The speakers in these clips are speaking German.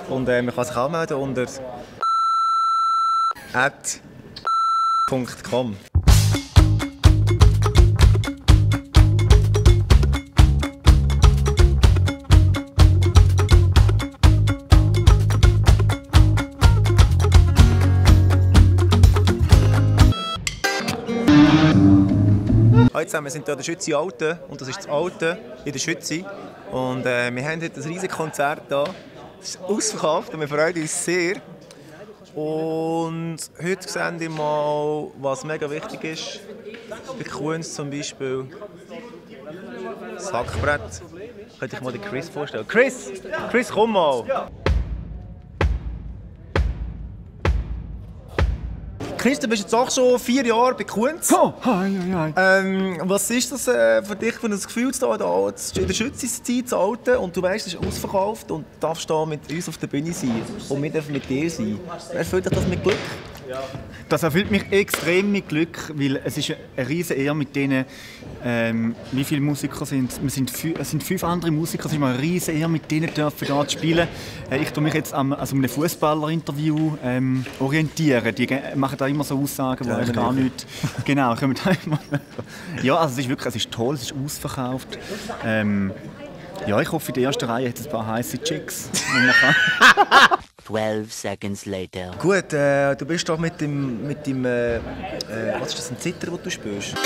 Und man kann sich anmelden unter @.com. Hallo zusammen, wir sind hier in der Schützi Alten und das ist das Alte in der Schützi. Und wir haben heute ein riesiges Konzert hier. Es ist ausverkauft und wir freuen uns sehr. Und heute sehen wir mal, was mega wichtig ist. Bei Kunst zum Beispiel das Hackbrett. Könnte ich mal den Chris vorstellen. Chris, komm mal! Chris, du bist jetzt auch schon 4 Jahre bei Kunz. Oh, hi. Was ist das für dich für ein Gefühl, da in der Schützi-Zeit zu Alten und du weißt, es ist ausverkauft und du darfst da mit uns auf der Bühne sein und wir dürfen mit dir sein. Erfüllt dich das mit Glück? Das erfüllt mich extrem mit Glück, weil es ist eine riesige Ehre mit denen, wie viele Musiker sind es? Es sind 5 andere Musiker, es ist eine riesige Ehre, mit denen hier zu spielen. Ich tue mich jetzt an einem Fußballer-Interview orientieren. Die machen da immer so Aussagen, die ich gar nicht... Genau, kommen da immer... Ja, also es ist toll, es ist ausverkauft. Ja, ich hoffe, in der ersten Reihe hat es ein paar heiße Chicks. 12 seconds later. Gut, du bist doch mit dem was ist das, ein Zither, das du spürst?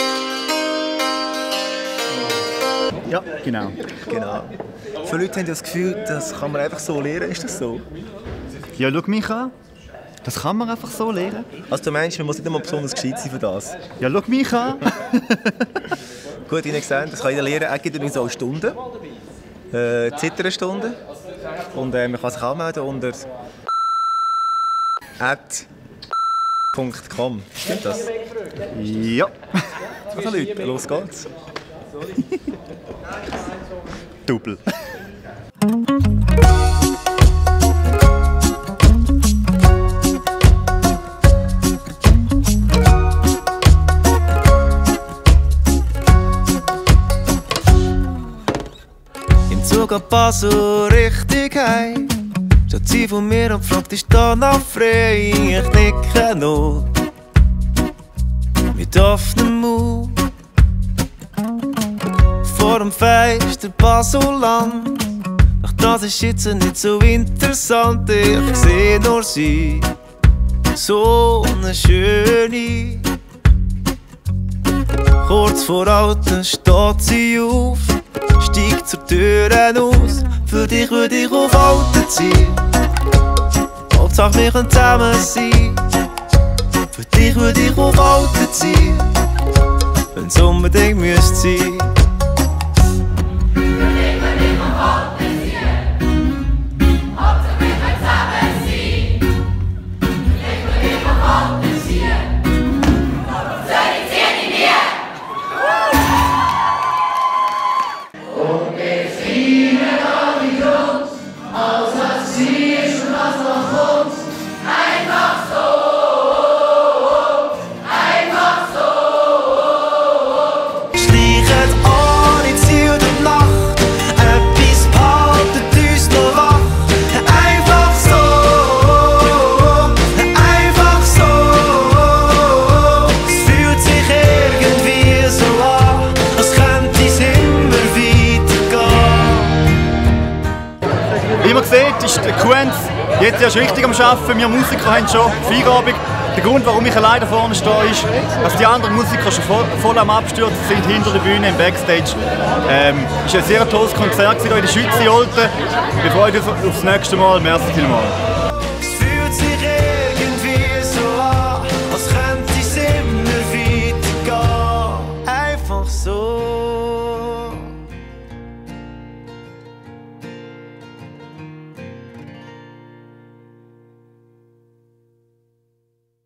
Ja, genau. Viele Leute haben das Gefühl, das kann man einfach so lernen. Ist das so? Ja, schau mich an. Das kann man einfach so lernen. Also du meinst, man muss nicht immer besonders gescheit sein für das? Ja, schau mich an. Gut, wie ihr gesehen, das kann jeder lernen. Es gibt übrigens auch Stunden. Zitterstunde. Und man kann sich anmelden unter @.com. Stimmt das? Ja. Also Leute, los geht's. Double. Im Zug ab Basel richtig heim. Statt sie von mir und fragt, ist da noch frei? Ich nicke noch mit offenem Mund. Vor dem Fenster Baseland. Doch das ist jetzt nicht so interessant. Ich seh nur sie, so eine schöne. Kurz vor Alten steht sie auf, steigt zur Tür aus. Für dich würde ich auf Alten ziehen. Hauptsache wir können zusammen sein. Für dich würde ich auf Alten ziehen. Wenn's unbedingt müsste sein. Wie man sieht, ist der Kunz jetzt erst richtig am Arbeiten. Wir Musiker haben schon Feierabend. Der Grund, warum ich alleine vorne stehe, ist, dass die anderen Musiker schon voll am Abstürzen sind, hinter der Bühne im Backstage. Es war ein sehr tolles Konzert hier in der Schützi Alten. Wir freuen uns aufs nächste Mal. Merci vielmals.